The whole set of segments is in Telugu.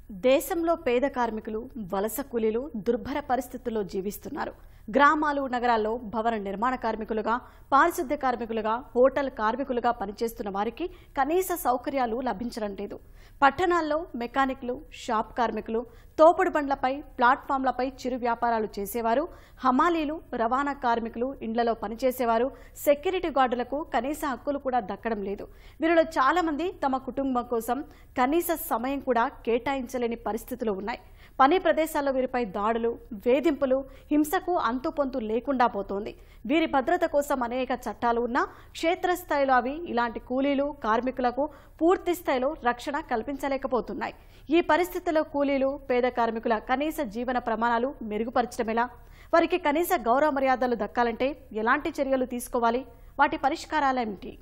దేశంలో పేద కార్మికులు వలస కూలీలు దుర్భర పరిస్థితుల్లో జీవిస్తున్నారు. గ్రామాలు నగరాల్లో భవన నిర్మాణ కార్మికులుగా, పారిశుద్ధ్య కార్మికులుగా, హోటల్ కార్మికులుగా పనిచేస్తున్న వారికి కనీస సౌకర్యాలు లభించడం లేదు. పట్టణాల్లో మెకానిక్లు, షాప్ కార్మికులు, తోపుడు బండ్లపై, ప్లాట్ఫామ్లపై చిరు వ్యాపారాలు చేసేవారు, హమాలీలు, రవాణా కార్మికులు, ఇండ్లలో పనిచేసేవారు, సెక్యూరిటీ గార్డులకు కనీస హక్కులు కూడా దక్కడం లేదు. వీరిలో చాలా మంది తమ కుటుంబం కోసం కనీస సమయం కూడా కేటాయించలేని పరిస్థితులు ఉన్నాయి. పని ప్రదేశాల్లో వీరిపై దాడులు, వేధింపులు, హింసకు అంతుపొంతు లేకుండా పోతోంది. వీరి భద్రత కోసం అనేక చట్టాలు ఉన్నా క్షేత్రస్థాయిలో అవి ఇలాంటి కూలీలు, కార్మికులకు పూర్తి స్థాయిలో రక్షణ కల్పించలేకపోతున్నాయి. ఈ పరిస్థితుల్లో కూలీలు, పేద కార్మికుల కనీస జీవన ప్రమాణాలు మెరుగుపరచడమేలా? వారికి కనీస గౌరవ మర్యాదలు దక్కాలంటే ఎలాంటి చర్యలు తీసుకోవాలి? వాటి పరిష్కారాలేమిటి?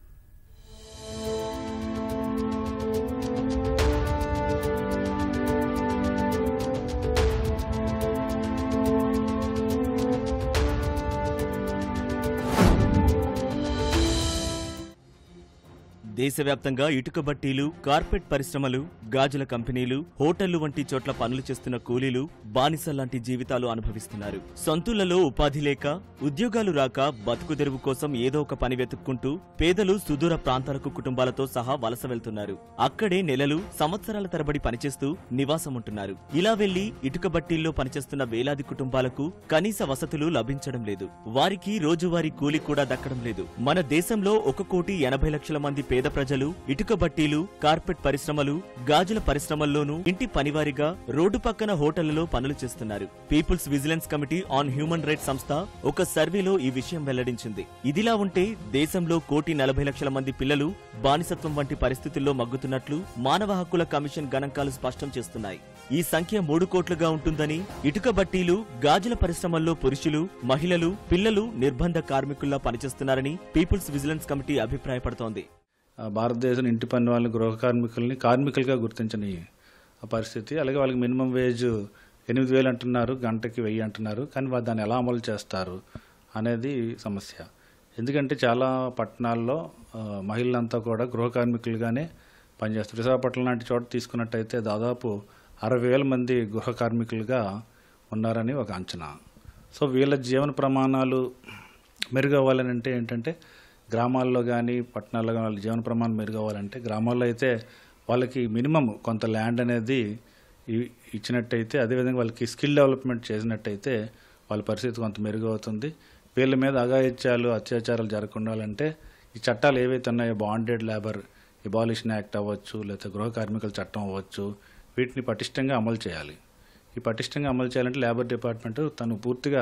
దేశవ్యాప్తంగా ఇటుక బట్టీలు, కార్పెట్ పరిశ్రమలు, గాజుల కంపెనీలు, హోటళ్లు వంటి చోట్ల పనులు చేస్తున్న కూలీలు బానిసల్లాంటి జీవితాలు అనుభవిస్తున్నారు. సొంతూళ్లలో ఉపాధి లేక, ఉద్యోగాలు రాక బతుకుదెరువు కోసం ఏదో ఒక పని వెతుక్కుంటూ పేదలు సుదూర ప్రాంతాలకు కుటుంబాలతో సహా వలస వెళ్తున్నారు. అక్కడే నెలలు, సంవత్సరాల తరబడి పనిచేస్తూ నివాసముంటున్నారు. ఇలా వెళ్లి ఇటుక బట్టీల్లో పనిచేస్తున్న వేలాది కుటుంబాలకు కనీస వసతులు లభించడం లేదు. వారికి రోజువారీ కూలి కూడా దక్కడం లేదు. మన దేశంలో 1,80,00,000 మంది పేద ప్రజలు ఇటుక బట్టీలు, కార్పెట్ పరిశ్రమలు, గాజుల పరిశ్రమల్లోనూ ఇంటి పనివారిగా రోడ్డు పక్కన హోటళ్లలో పనులు చేస్తున్నారు. People's vigilance committee on human rights సంస్థ ఒక సర్వేలో ఈ విషయం వెల్లడించింది. ఇదిలా ఉంటే దేశంలో 1,40,00,000 మంది పిల్లలు బానిసత్వం వంటి పరిస్థితుల్లో మగ్గుతున్నట్లు మానవ హక్కుల కమిషన్ గణాంకాలు స్పష్టం చేస్తున్నాయి. ఈ సంఖ్య 3 కోట్లుగా ఉంటుందని, ఇటుక బట్టీలు, గాజుల పరిశ్రమల్లో పురుషులు, మహిళలు, పిల్లలు నిర్బంధ కార్మికుల్లా పనిచేస్తున్నారని పీపుల్స్ విజిలెన్స్ కమిటీ అభిప్రాయపడుతోంది. భారతదేశం ఇంటి పని వాళ్ళని, గృహ కార్మికుల్ని కార్మికులుగా గుర్తించని పరిస్థితి. అలాగే వాళ్ళకి మినిమం వేజ్ 8,000 అంటున్నారు, గంటకి 1,000 అంటున్నారు. కానీ దాన్ని ఎలా అమలు చేస్తారు అనేది సమస్య. ఎందుకంటే చాలా పట్టణాల్లో మహిళలంతా కూడా గృహ కార్మికులుగానే పనిచేస్తారు. విశాఖపట్నం లాంటి చోట తీసుకున్నట్టయితే దాదాపు 60,000 మంది గృహ కార్మికులుగా ఉన్నారని ఒక అంచనా. సో వీళ్ళ జీవన ప్రమాణాలు మెరుగవ్వాలని అంటే ఏంటంటే గ్రామాల్లో కానీ పట్టణాల్లో కానీ వాళ్ళ జీవన ప్రమాణం మెరుగవ్వాలంటే గ్రామాల్లో అయితే వాళ్ళకి మినిమం కొంత ల్యాండ్ అనేది ఇచ్చినట్టయితే, అదేవిధంగా వాళ్ళకి స్కిల్ డెవలప్మెంట్ చేసినట్టయితే వాళ్ళ పరిస్థితి కొంత మెరుగవుతుంది. వీళ్ళ మీద అఘాయిత్యాలు, అత్యాచారాలు జరగకుండాలంటే ఈ చట్టాలు ఏవైతే ఉన్నాయో బాండెడ్ లేబర్ ఎబాలిషన్ యాక్ట్ అవ్వచ్చు, లేకపోతే గృహ కార్మికుల చట్టం అవ్వచ్చు, వీటిని పటిష్టంగా అమలు చేయాలి. ఈ పటిష్టంగా అమలు చేయాలంటే లేబర్ డిపార్ట్మెంట్ తను పూర్తిగా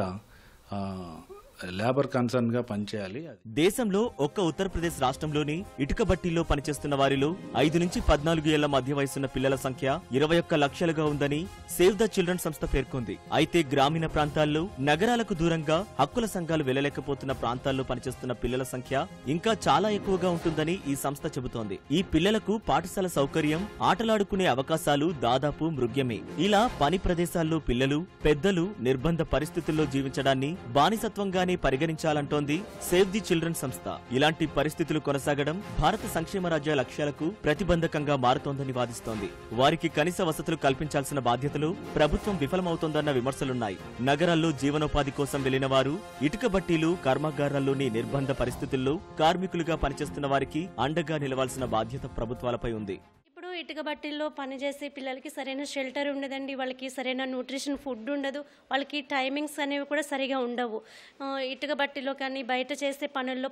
లేబర్ కన్సర్న్ గా పనిచేయాలి. దేశంలో ఒక్క ఉత్తరప్రదేశ్ రాష్ట్రంలోని ఇటుక బట్టీల్లో పనిచేస్తున్న వారిలో 5 నుంచి 14 ఏళ్ల మధ్య వయసున్న పిల్లల సంఖ్య 21 లక్షలుగా ఉందని సేవ్ ద చిల్డ్రన్ సంస్థ పేర్కొంది. అయితే గ్రామీణ ప్రాంతాల్లో, నగరాలకు దూరంగా హక్కుల సంఘాలు వెళ్లలేకపోతున్న ప్రాంతాల్లో పనిచేస్తున్న పిల్లల సంఖ్య ఇంకా చాలా ఎక్కువగా ఉంటుందని ఈ సంస్థ చెబుతోంది. ఈ పిల్లలకు పాఠశాల సౌకర్యం, ఆటలాడుకునే అవకాశాలు దాదాపు మృగ్యమే. ఇలా పని ప్రదేశాల్లో పిల్లలు, పెద్దలు నిర్బంధ పరిస్థితుల్లో జీవించడాన్ని బానిసత్వంగా పరిగణించాలంటోంది సేవ్ ది చిల్డ్రన్ సంస్థ. ఇలాంటి పరిస్థితులు కొనసాగడం భారత సంక్షేమ రాజ్య లక్ష్యాలకు ప్రతిబంధకంగా మారుతోందని వాదిస్తోంది. వారికి కనీస వసతులు కల్పించాల్సిన బాధ్యతలు ప్రభుత్వం విఫలమవుతోందన్న విమర్శలున్నాయి. నగరాల్లో జీవనోపాధి కోసం వెళ్లిన వారు ఇటుక బట్టీలు, కర్మాగారాల్లోని నిర్బంధ పరిస్థితుల్లో కార్మికులుగా పనిచేస్తున్న వారికి అండగా నిలవాల్సిన బాధ్యత ప్రభుత్వాలపై ఉంది. ఇటుక బట్టీల్లో పనిచేసే పిల్లలకి సరైన షెల్టర్ ఉండదండి, వాళ్ళకి సరైన న్యూట్రిషన్ ఫుడ్ ఉండదు, వాళ్ళకి టైమింగ్స్ అనేవి కూడా సరిగా ఉండవు. ఇటుక బట్టీలో కానీ బయట చేసే పనుల్లో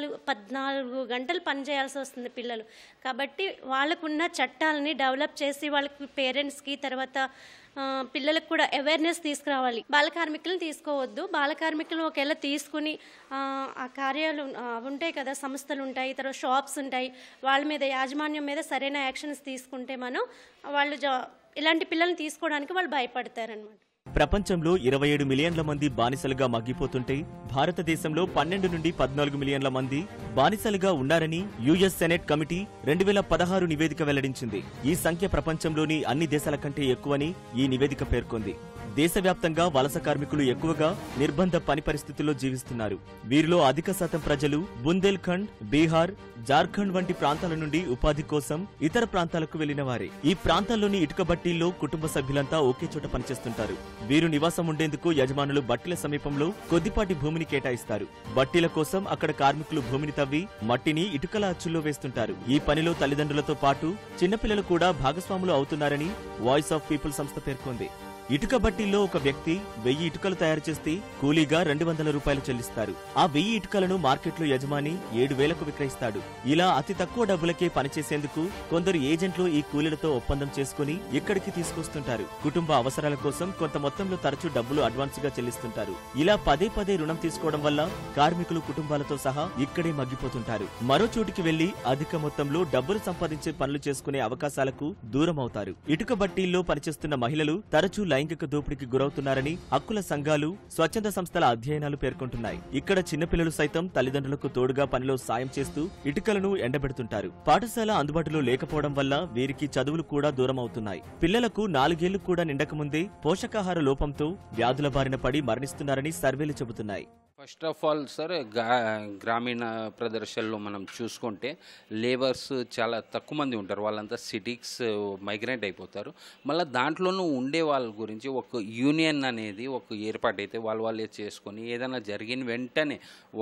14 గంటలు పని చేయాల్సి వస్తుంది పిల్లలు. కాబట్టి వాళ్ళకున్న చట్టాలని డెవలప్ చేసి వాళ్ళకి పేరెంట్స్కి, తర్వాత పిల్లలకు కూడా అవేర్నెస్ తీసుకురావాలి. బాల కార్మికులను తీసుకోవద్దు. బాల కార్మికులను ఒకవేళ తీసుకుని ఆ కార్యాలు ఉంటాయి కదా, సంస్థలు ఉంటాయి, తర్వాత షాప్స్ ఉంటాయి, వాళ్ళ మీద, యాజమాన్యం మీద సరైన యాక్షన్స్ తీసుకుంటే వాళ్ళు ఇలాంటి పిల్లల్ని తీసుకోవడానికి వాళ్ళు భయపడతారనమాట. ప్రపంచంలో 27 మిలియన్ల మంది బానిసలుగా మగ్గిపోతుంటే భారతదేశంలో 12 నుండి 14 మిలియన్ల మంది బానిసలుగా ఉన్నారని యుఎస్ సెనెట్ కమిటీ 2016 నివేదిక వెల్లడించింది. ఈ సంఖ్య ప్రపంచంలోని అన్ని దేశాల కంటే ఎక్కువని ఈ నివేదిక పేర్కొంది. దేశవ్యాప్తంగా వలస కార్మికులు ఎక్కువగా నిర్బంధ పని పరిస్థితుల్లో జీవిస్తున్నారు. వీరిలో అధిక శాతం ప్రజలు బుందేల్ఖండ్, బీహార్, జార్ఖండ్ వంటి ప్రాంతాల నుండి ఉపాధి కోసం ఇతర ప్రాంతాలకు వెళ్లిన వారే. ఈ ప్రాంతాల్లోని ఇటుక బట్టీల్లో కుటుంబ సభ్యులంతా ఒకే చోట పనిచేస్తుంటారు. వీరు నివాసం ఉండేందుకు యజమానులు బట్టీల సమీపంలో కొద్దిపాటి భూమిని కేటాయిస్తారు. బట్టీల కోసం అక్కడ కార్మికులు భూమిని తవ్వి మట్టిని ఇటుకల అచ్చుల్లో వేస్తుంటారు. ఈ పనిలో తల్లిదండ్రులతో పాటు చిన్నపిల్లలు కూడా భాగస్వాములు అవుతున్నారని వాయిస్ ఆఫ్ పీపుల్ సంస్థ పేర్కొంది. ఇటుక బట్టీల్లో ఒక వ్యక్తి 1000 ఇటుకలు తయారు చేస్తే కూలీగా 200 రూపాయలు చెల్లిస్తారు. ఆ 1000 ఇటుకలను మార్కెట్లో యజమాని 7000కు విక్రయిస్తాడు. ఇలా అతి తక్కువ డబ్బులకే పనిచేసేందుకు కొందరు ఏజెంట్లు ఈ కూలీలతో ఒప్పందం చేసుకుని ఇక్కడికి తీసుకొస్తుంటారు. కుటుంబ అవసరాల కోసం కొంత మొత్తంలో తరచూ డబ్బులు అడ్వాన్స్ గా చెల్లిస్తుంటారు. ఇలా పదే పదే రుణం తీసుకోవడం వల్ల కార్మికులు కుటుంబాలతో సహా ఇక్కడే మగ్గిపోతుంటారు. మరో చోటికి వెళ్లి అధిక మొత్తంలో డబ్బులు సంపాదించే పనులు చేసుకునే అవకాశాలకు దూరం అవుతారు. ఇటుక బట్టీల్లో పనిచేస్తున్న మహిళలు తరచూ లైంగిక దోపిడీకి గురవుతున్నారని హక్కుల సంఘాలు, స్వచ్ఛంద సంస్థల అధ్యయనాలు పేర్కొంటున్నాయి. ఇక్కడ చిన్నపిల్లలు సైతం తల్లిదండ్రులకు తోడుగా పనిలో సాయం చేస్తూ ఇటుకలను ఎండబెడుతుంటారు. పాఠశాల అందుబాటులో లేకపోవడం వల్ల వీరికి చదువులు కూడా దూరం అవుతున్నాయి. పిల్లలకు 4 ఏళ్లు కూడా నిండకముందే పోషకాహార లోపంతో వ్యాధుల బారిన పడి మరణిస్తున్నారని సర్వేలు చెబుతున్నాయి. ఫస్ట్ ఆఫ్ ఆల్ సార్, గ్రామీణ ప్రదేశాల్లో మనం చూసుకుంటే లేబర్స్ చాలా తక్కువ మంది ఉంటారు. వాళ్ళంతా సిటీస్ మైగ్రేట్ అయిపోతారు. మళ్ళీ దాంట్లోనూ ఉండే వాళ్ళ గురించి ఒక యూనియన్ అనేది ఒక ఏర్పాటైతే వాళ్ళే చేసుకొని ఏదైనా జరిగిన వెంటనే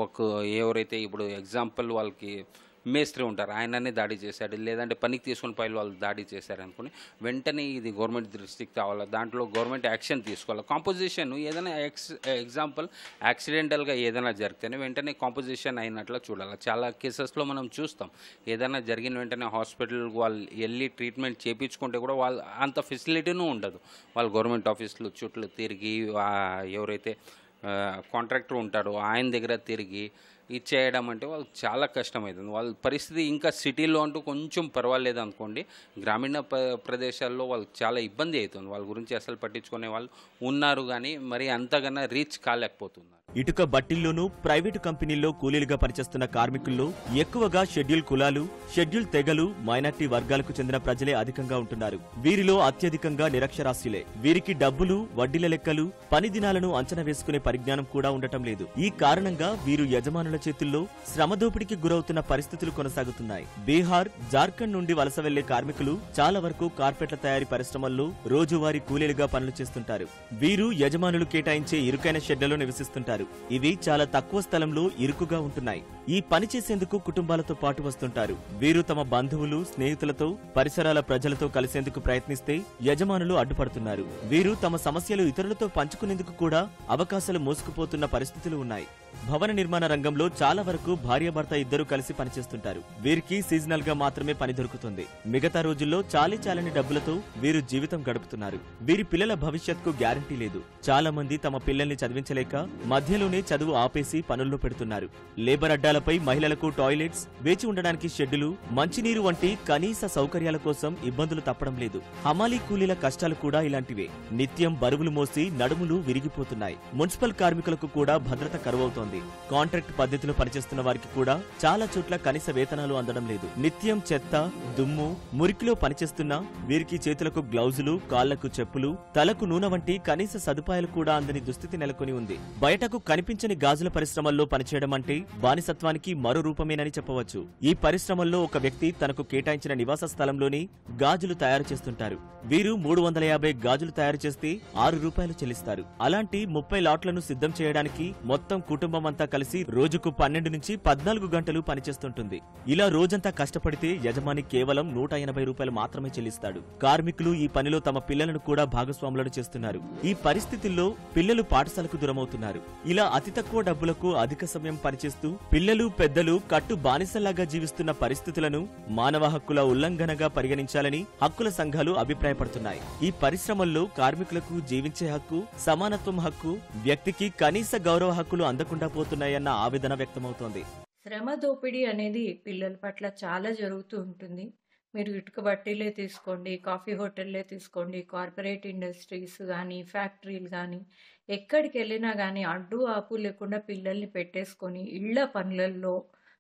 ఎవరైతే ఇప్పుడు ఎగ్జాంపుల్ వాళ్ళకి మేస్త్రి ఉంటారు, ఆయననే దాడి చేశాడు, లేదంటే పనికి తీసుకుని పైలు వాళ్ళు దాడి చేశారు అనుకుని వెంటనే ఇది గవర్నమెంట్ దృష్టికి కావాలి, దాంట్లో గవర్నమెంట్ యాక్షన్ తీసుకోవాలి. కాంపోజిషన్ ఏదైనా ఎగ్జాంపుల్ యాక్సిడెంటల్గా ఏదైనా జరిగితేనే వెంటనే కాంపోజిషన్ అయినట్లు చూడాలి. చాలా కేసెస్లో మనం చూస్తాం, ఏదైనా జరిగిన వెంటనే హాస్పిటల్కి వాళ్ళు వెళ్ళి ట్రీట్మెంట్ చేయించుకుంటే కూడా వాళ్ళు అంత ఫెసిలిటీనూ ఉండదు. వాళ్ళు గవర్నమెంట్ ఆఫీసులు చుట్టూ తిరిగి ఎవరైతే కాంట్రాక్టర్ ఉంటాడో ఆయన దగ్గర తిరిగి ఇచ్చేయడం అంటే వాళ్ళకి చాలా కష్టమవుతుంది. వాళ్ళ పరిస్థితి ఇంకా సిటీలో అంటూ కొంచెం పర్వాలేదు అనుకోండి, గ్రామీణ ప్రదేశాల్లో వాళ్ళకి చాలా ఇబ్బంది అవుతుంది. వాళ్ళ గురించి అసలు పట్టించుకునే వాళ్ళు ఉన్నారు కానీ మరి అంతకన్నా రీచ్ కాలేకపోతున్నారు. ఇటుక బట్టీల్లోనూ ప్రైవేటు కంపెనీల్లో కూలీలుగా పనిచేస్తున్న కార్మికుల్లో ఎక్కువగా షెడ్యూల్ కులాలు, షెడ్యూల్ తెగలు, మైనార్టీ వర్గాలకు చెందిన ప్రజలే అధికంగా ఉంటున్నారు. వీరిలో అత్యధికంగా నిరక్షరాస్యులే. వీరికి డబ్బులు, వడ్డీల లెక్కలు, పని దినాలను అంచనా వేసుకునే పరిజ్ఞానం కూడా ఉండటం లేదు. ఈ కారణంగా వీరు యజమానుల చేతుల్లో శ్రమదోపిడికి గురవుతున్న పరిస్థితులు కొనసాగుతున్నాయి. బీహార్, జార్ఖండ్ నుండి వలస వెళ్లే కార్మికులు చాలా వరకు కార్పెట్ల తయారీ పరిశ్రమల్లో రోజువారీ కూలీలుగా పనులు చేస్తుంటారు. వీరు యజమానులు కేటాయించే ఇరుకైన షెడ్లలో నివసిస్తుంటారు. ఇవి చాలా తక్కువ స్థలంలో ఇరుకుగా ఉంటున్నాయి. ఈ పని చేసేందుకు కుటుంబాలతో పాటు వస్తుంటారు. వీరు తమ బంధువులు, స్నేహితులతో, పరిసరాల ప్రజలతో కలిసేందుకు ప్రయత్నిస్తే యజమానులు అడ్డుపడుతున్నారు. వీరు తమ సమస్యలు ఇతరులతో పంచుకునేందుకు కూడా అవకాశాలు మోసుకుపోతున్న పరిస్థితులు ఉన్నాయి. భవన నిర్మాణ రంగంలో చాలా వరకు భార్యాభర్త ఇద్దరు కలిసి పనిచేస్తుంటారు. వీరికి సీజనల్ గా మాత్రమే పని దొరుకుతుంది. మిగతా రోజుల్లో చాలని డబ్బులతో వీరు జీవితం గడుపుతున్నారు. వీరి పిల్లల భవిష్యత్కు గ్యారంటీ లేదు. చాలా మంది తమ పిల్లల్ని చదివించలేక మధ్యలోనే చదువు ఆపేసి పనుల్లో పెడుతున్నారు. లేబర్ అడ్డాలపై మహిళలకు టాయిలెట్స్, వేచి ఉండడానికి షెడ్డులు, మంచినీరు వంటి కనీస సౌకర్యాల కోసం ఇబ్బందులు తప్పడం లేదు. హమాలీ కూలీల కష్టాలు కూడా ఇలాంటివే. నిత్యం బరువులు మోసి నడుములు విరిగిపోతున్నాయి. మున్సిపల్ కార్మికులకు కూడా భద్రత కరువవుతోంది. కాంట్రాక్ట్ పద్ధతిలో పనిచేస్తున్న వారికి కూడా చాలా చోట్ల కనీస వేతనాలు అందడం లేదు. నిత్యం చెత్త, దుమ్ము, మురికిలో పనిచేస్తున్నా వీరికి చేతులకు గ్లౌజులు, కాళ్లకు చెప్పులు, తలకు నూనె వంటి కనీస సదుపాయాలు కూడా అందని దుస్థితి నెలకొని ఉంది. బయటకు కనిపించని గాజుల పరిశ్రమల్లో పనిచేయడం అంటే బానిసత్వానికి మరో రూపమేనని చెప్పవచ్చు. ఈ పరిశ్రమల్లో ఒక వ్యక్తి తనకు కేటాయించిన నివాస స్థలంలోని గాజులు తయారు చేస్తుంటారు. వీరు 350 గాజులు తయారు చేస్తే 6 రూపాయలు చెల్లిస్తారు. అలాంటి 30 లాట్లను సిద్ధం చేయడానికి మొత్తం కుటుంబం అంతా కలిసి రోజుకు 12 నుంచి 14 గంటలు పనిచేస్తుంటుంది. ఇలా రోజంతా కష్టపడితే యజమాని కేవలం 180 రూపాయలు మాత్రమే చెల్లిస్తాడు. కార్మికులు ఈ పనిలో తమ పిల్లలను కూడా భాగస్వాములను చేస్తున్నారు. ఈ పరిస్థితుల్లో పిల్లలు పాఠశాలకు దూరమవుతున్నారు. ఇలా అతి తక్కువ డబ్బులకు అధిక సమయం పనిచేస్తూ పిల్లలు, పెద్దలు కట్టు బానిసల్లాగా జీవిస్తున్న పరిస్థితులను మానవ హక్కుల ఉల్లంఘనగా పరిగణించాలని హక్కుల సంఘాలు అభిప్రాయపడుతున్నాయి. ఈ పరిశ్రమల్లో కార్మికులకు జీవించే హక్కు, సమానత్వం హక్కు, వ్యక్తికి కనీస గౌరవ హక్కులు అందకుండా పోతున్నాయన్న ఆవేదన వ్యక్తమవుతోంది. శ్రమ దోపిడీ అనేది పిల్లల పట్ల చాలా జరుగుతూ ఉంటుంది. మీరు ఇటుక బట్టీలే తీసుకోండి, కాఫీ హోటల్లే తీసుకోండి, కార్పొరేట్ ఇండస్ట్రీస్ కానీ, ఫ్యాక్టరీలు కానీ, ఎక్కడికి వెళ్ళినా కానీ అడ్డు ఆపు లేకుండా పిల్లల్ని పెట్టేసుకొని ఇళ్ల పనులలో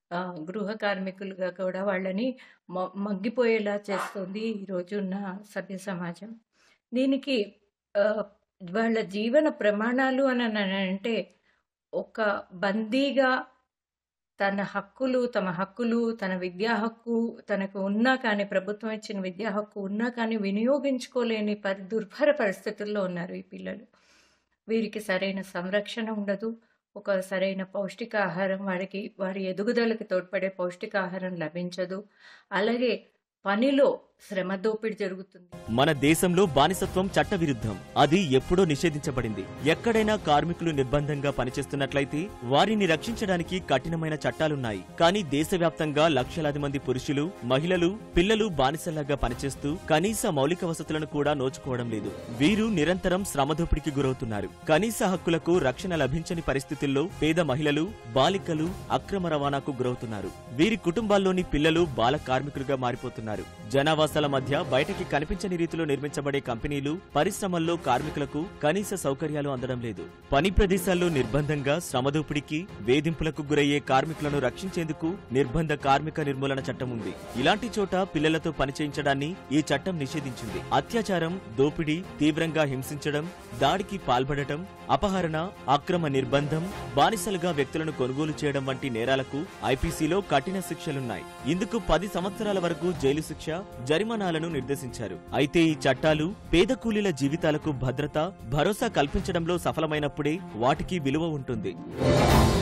గృహ కార్మికులుగా కూడా వాళ్ళని మగ్గిపోయేలా చేస్తుంది ఈరోజున్న సభ్య సమాజం. దీనికి వాళ్ళ జీవన ప్రమాణాలు అని అంటే ఒక బందీగా తమ హక్కులు, తన విద్యా హక్కు తనకు ఉన్నా కానీ, ప్రభుత్వం ఇచ్చిన విద్యా హక్కు ఉన్నా కానీ వినియోగించుకోలేని దుర్భర పరిస్థితుల్లో ఉన్నారు ఈ పిల్లలు. వీరికి సరైన సంరక్షణ ఉండదు. ఒక సరైన పౌష్టికాహారం వారి ఎదుగుదలకు తోడ్పడే పౌష్టికాహారం లభించదు. అలాగే పనిలో శ్రమ దోపిడీ జరుగుతుంది. మన దేశంలో బానిసత్వం చట్టవిరుద్ధం. అది ఎప్పుడో నిషేధించబడింది. ఎక్కడైనా కార్మికులు నిర్బంధంగా పనిచేస్తున్నట్లయితే వారిని రక్షించడానికి కఠినమైన చట్టాలున్నాయి. కానీ దేశవ్యాప్తంగా లక్షలాది మంది పురుషులు, మహిళలు, పిల్లలు బానిసల్లాగా పనిచేస్తూ కనీస మౌలిక వసతులను కూడా నోచుకోవడం లేదు. వీరు నిరంతరం శ్రమదోపిడికి గురవుతున్నారు. కనీస హక్కులకు రక్షణ లభించని పరిస్థితుల్లో పేద మహిళలు, బాలికలు అక్రమ రవాణాకు గురవుతున్నారు. వీరి కుటుంబాల్లోని పిల్లలు బాల కార్మికులుగా మారిపోతున్నారు. జనావాసాల మధ్య బయటకి కనిపించని రీతిలో నిర్మించబడే కంపెనీలు, పరిశ్రమల్లో కార్మికులకు కనీస సౌకర్యాలు అందడం లేదు. పని ప్రదేశాల్లో నిర్బంధంగా శ్రమదోపిడికి, వేధింపులకు గురయ్యే కార్మికులను రక్షించేందుకు నిర్బంధ కార్మిక నిర్మూలన చట్టం ఉంది. ఇలాంటి చోట పిల్లలతో పనిచేయించడాన్ని ఈ చట్టం నిషేధించింది. అత్యాచారం, దోపిడీ, తీవ్రంగా హింసించడం, దాడికి పాల్పడటం, అపహరణ, అక్రమ నిర్బంధం, బానిసలుగా వ్యక్తులను కొనుగోలు చేయడం వంటి నేరాలకు ఐపీసీలో కఠిన శిక్షలున్నాయి. ఇందుకు 10 సంవత్సరాల వరకు జైలు శిక్ష, జరిమానాలను నిర్దేశించారు. అయితే ఈ చట్టాలు పేద కూలీల జీవితాలకు భద్రత, భరోసా కల్పించడంలో సఫలమైనప్పుడే వాటికి విలువ ఉంటుంది.